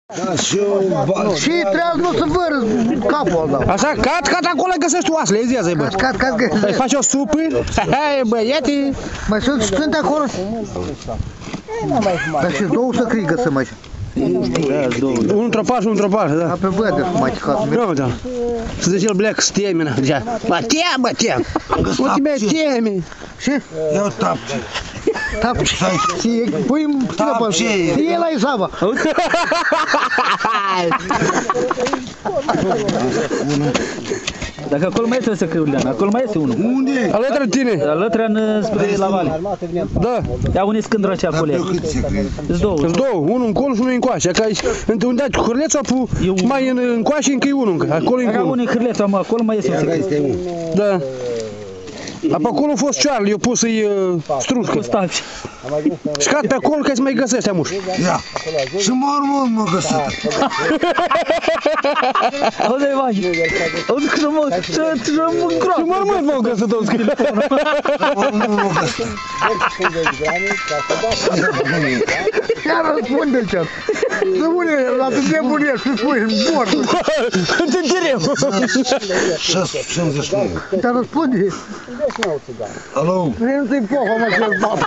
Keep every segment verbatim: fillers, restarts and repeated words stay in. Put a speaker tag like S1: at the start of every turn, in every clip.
S1: Da, și eu...
S2: Și trebuie nu să vără capul ăla.
S3: Așa, cat, cat, acolo găsești oasele, ezi, bă.
S2: Cat, cat, găsești.
S3: Îi faci o supă, hai, băiete.
S2: Mai sunt sunt acolo? Dar și două să crigă să mai...
S3: Unul într-o pașă, unul într-o pașă, da.
S2: Pe văd de mai cat.
S3: Nu, da. Să zice el bleacă, să temine, deja. Bă, tem, bă, tem. Nu te mai teme.
S2: Și?
S1: Eu tapce.
S2: Tapce. Pui
S1: Tapce.
S2: E la Isava.
S4: Dacă acolo mai este să Iulian, acolo mai este unul.
S1: Unde?
S3: Alături de tine.
S4: Alături în spre la vale.
S3: Da.
S4: Ia unde scândră acea acolo. Sunt două.
S3: Sunt două, unul încolo și unul încoace. Că aici, unde ai hârlețul, mai în încoace încă e unul încă. Acolo e
S4: Acolo
S3: unul.
S4: unul e hârlețul, mă, acolo mai este un secret.
S3: Da. Dar pe acolo a fost ceară, eu pus să-i uh, strușcă.
S4: Stavi.
S3: Și cad pe acolo ca să mai găsești amuș.
S1: Ia. Și mormânt mă găsesc.
S4: Auzi, Ivani. Auzi că mă, ce mă îngroapă.
S3: Și mormânt m-au găsit toți.
S1: Mormânt mă găsesc.
S2: Chiar răspunde ce. Să pune la tine bunie și spui în bord.
S3: Te întirem.
S1: șase cincizeci și nouă.
S2: Te răspunde.
S1: Alo?
S2: Nu ți-i poha, mă, ce-l bab.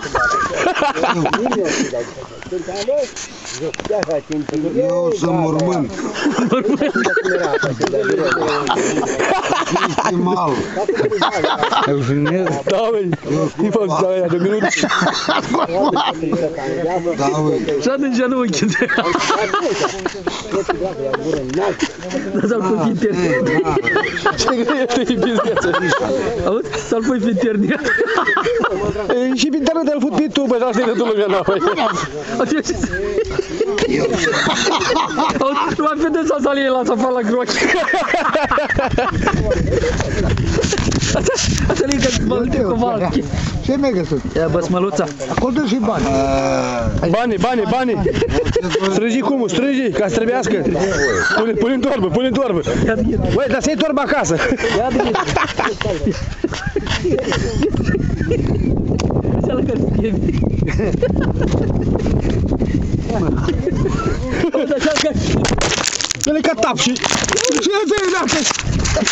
S1: Eu sunt mormânt. Ești mal.
S3: Da, băi. Îi fac da, aia de minut.
S1: Da, băi.
S4: Și în genunchi. Da, să-l pui pe internet.
S3: Ce greu e bizneță.
S4: Auzi? Să-l pui pe internet.
S3: Și pe internet îl fut pe tu, băi, asta e de tu lumea nouă.
S4: Auzi, nu mai vedeți să sali la să fac la grochi. Asta e că Valentin Kowalski.
S2: Ce mi-ai găsit?
S4: Ia băsmăluța.
S2: Acolo dă și bani.
S3: Bani, bani, bani. Strângi cum, strângi, ca să trebuiască. Pune, pune în torbă, pune în torbă. Băi, dar să iei torba acasă.
S4: Ia de așa la care se pierde. Auzi, așa că...
S3: Să le ca tap și... Ce-i